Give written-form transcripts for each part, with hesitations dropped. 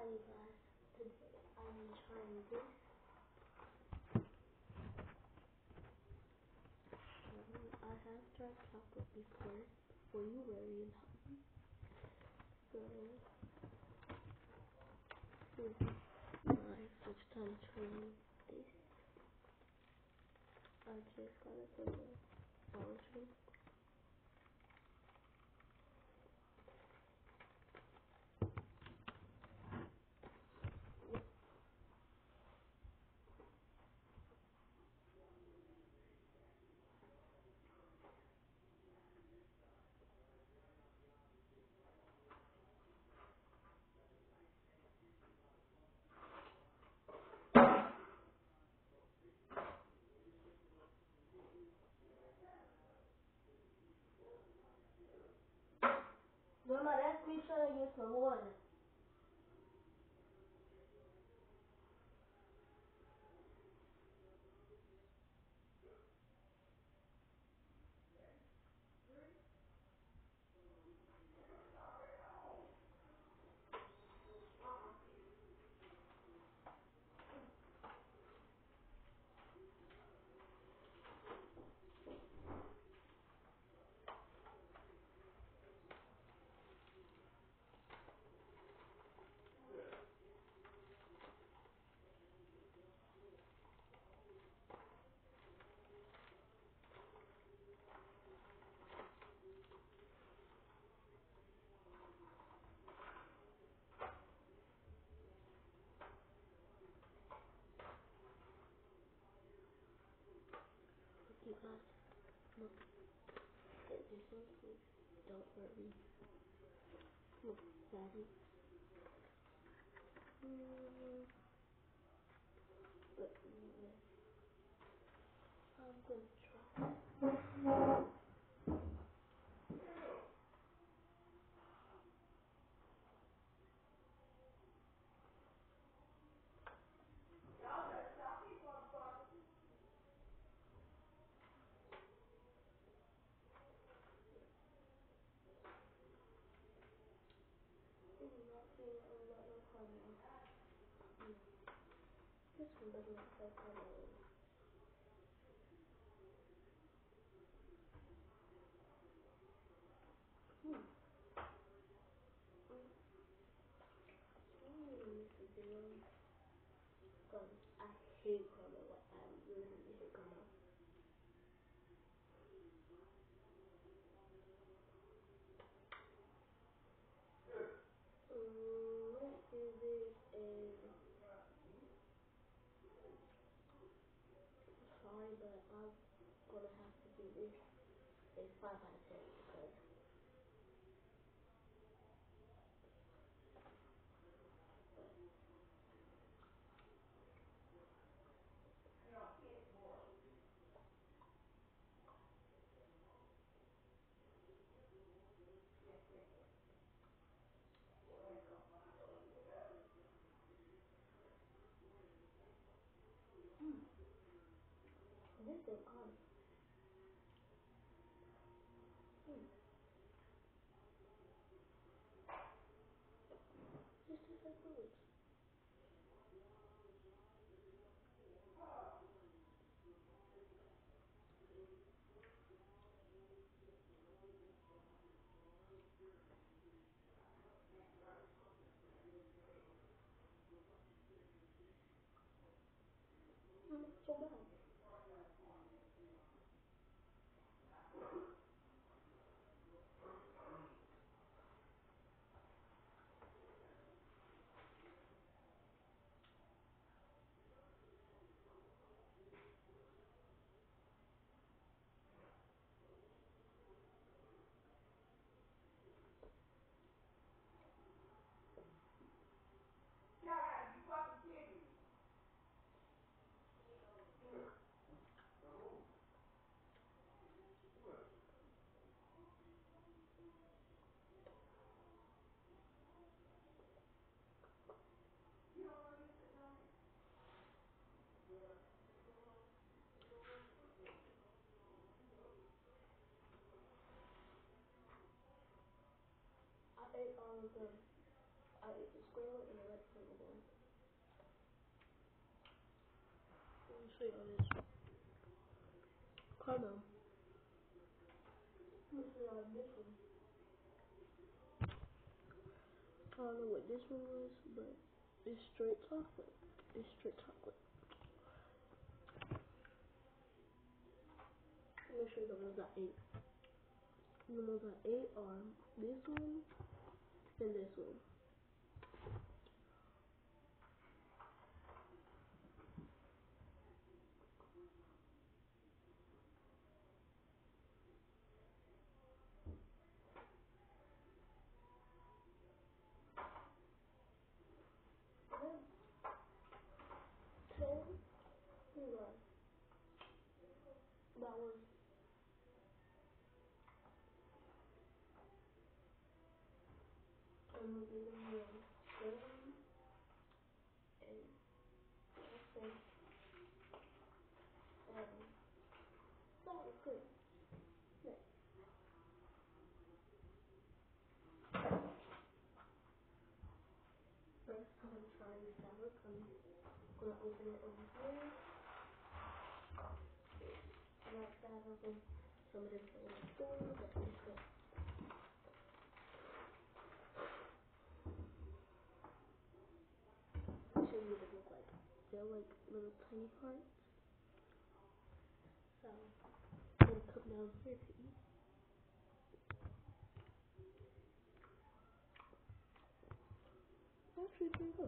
you guys. Today I'm trying this. I have tried chocolate before you worry about it. So this is my first time trying this. I just got it from the Dollar Tree. Mama, that's me trying to get some water. You guys, look, this one, please. Don't worry. Look, Daddy. But I'm gonna try. Not seeing a lot of honey. This one doesn't look like honey. This is zero. Cause I hate caramel. Like, I literally hate caramel. Let's do this sorry, but I'm gonna have to do this a 5 out of 10 because this is hard. This tastes like fruit. So bad. I ate all of them. I ate the squirrel and the red show y'all this. Caramel. This is on this one. I don't know what this one was, but it's straight chocolate. It's straight chocolate. I'm gonna show you the ones I ate. The ones I ate are this one and this one. That one. I'm gonna give them one. And that was good. Next. First, I'm trying sour cream. I'm gonna open it over here. I like that. I've opened some of this in the store, but it's good. I'll show you what they look like. They're like little tiny hearts. So, I'm gonna come down here to eat. Actually, pretty good.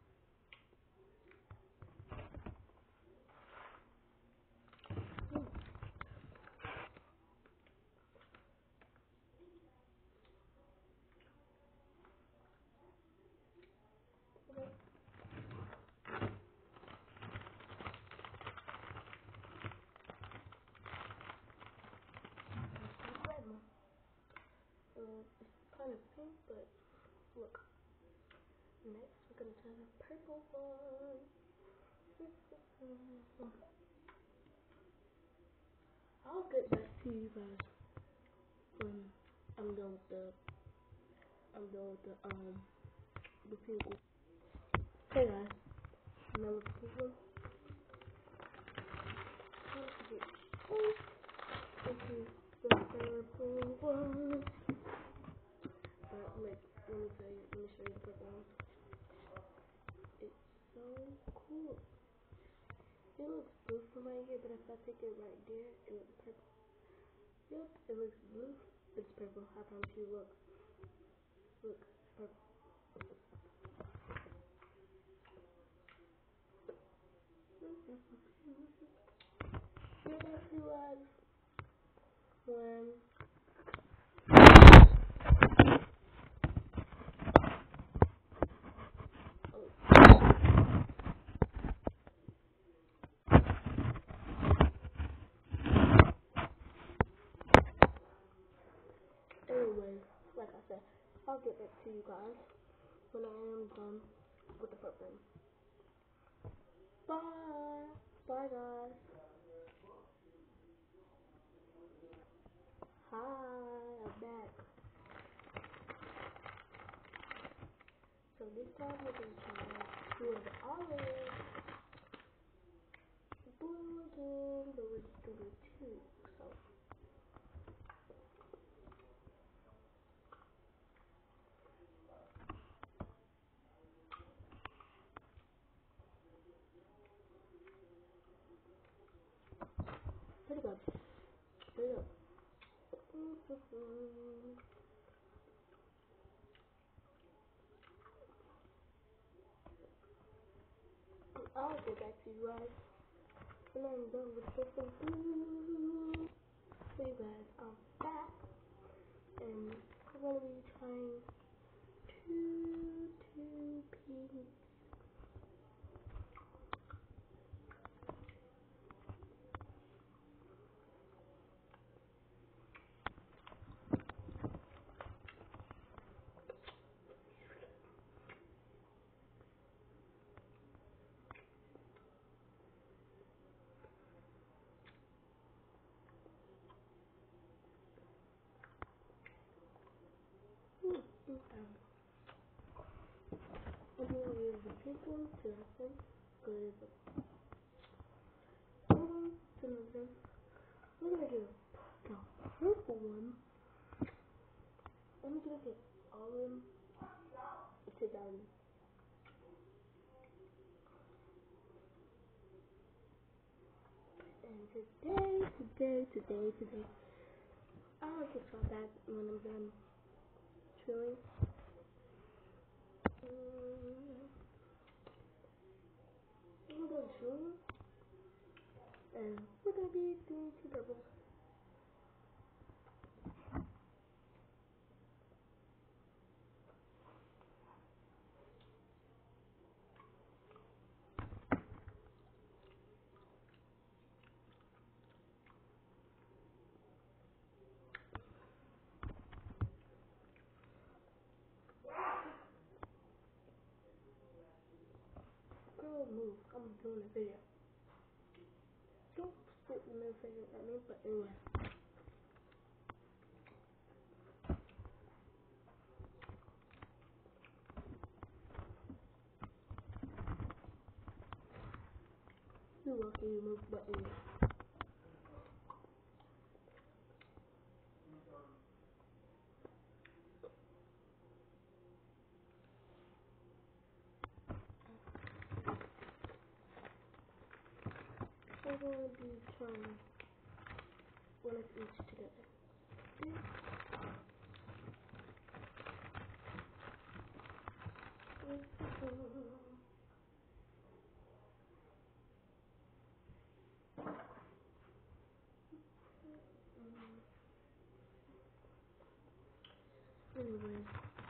It's kind of pink, but look. Next, we're gonna try the purple one. I'll get back to you guys when I'm done with the pink one. Hey guys, I'm done with the pink one. This is the purple one. But like, let me show you the purple one. It's so cool. It looks blue from right here, but if I take it right there, it looks purple. Yep, it looks blue. It's purple. I promise you. Look, purple. You're gonna see live when. Anyways, like I said, I'll get back to you guys when I am done with the purple. Bye. Bye, guys. Hi, I'm back. So this time we're gonna try with the orange, blue again, but we're just gonna do two. So. Pretty good. Pretty good. I'll get back to you guys when I'm done with this one. So you guys, I'm back and we're gonna be trying two pinks. I'm gonna use the pink one to this one. again. We're gonna do the purple one. I'm gonna get all of them together. And today, I'll just go back when I'm done chewing. I'm done chewing, and we're gonna be doing two doubles. Girl, move. I'm doing a video. Don't spit your middle finger at me, but anyway. You're lucky you moved, but anyway. We're going to be trying one of each together. Anyway.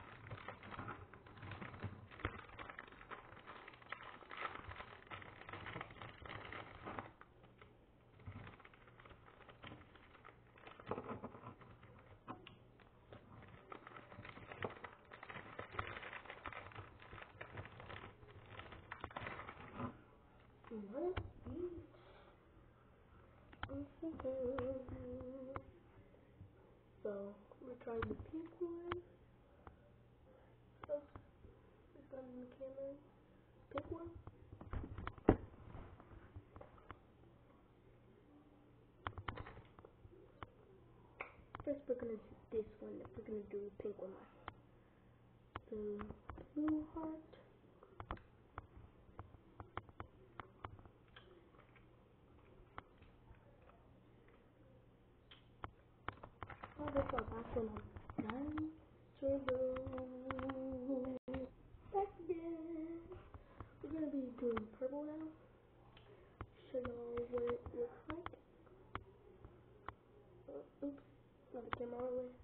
So we're trying the pink one. So it's on the camera. Pink one. First we're gonna do this one. We're gonna do the pink one last. The blue heart. Oh, that's our last one. Nine. Turbo. Back again. We're gonna be doing purple now. Show y'all what it looks like. Oops, not the camera all the way.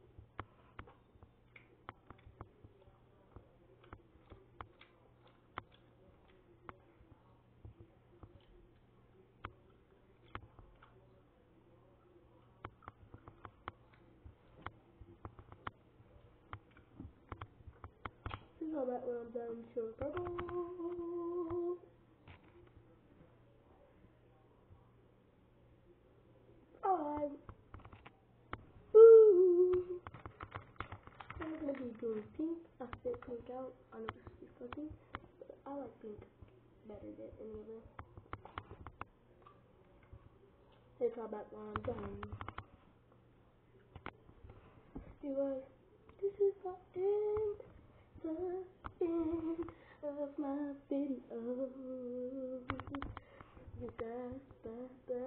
This is all that when I'm done showing purple. Alright. Boo! I'm gonna be doing pink. I spit pink out. I know this is disgusting, but I like pink better than any of them. Let's try back when I'm done. Anyway, this is the end of my video. You guys, bye bye.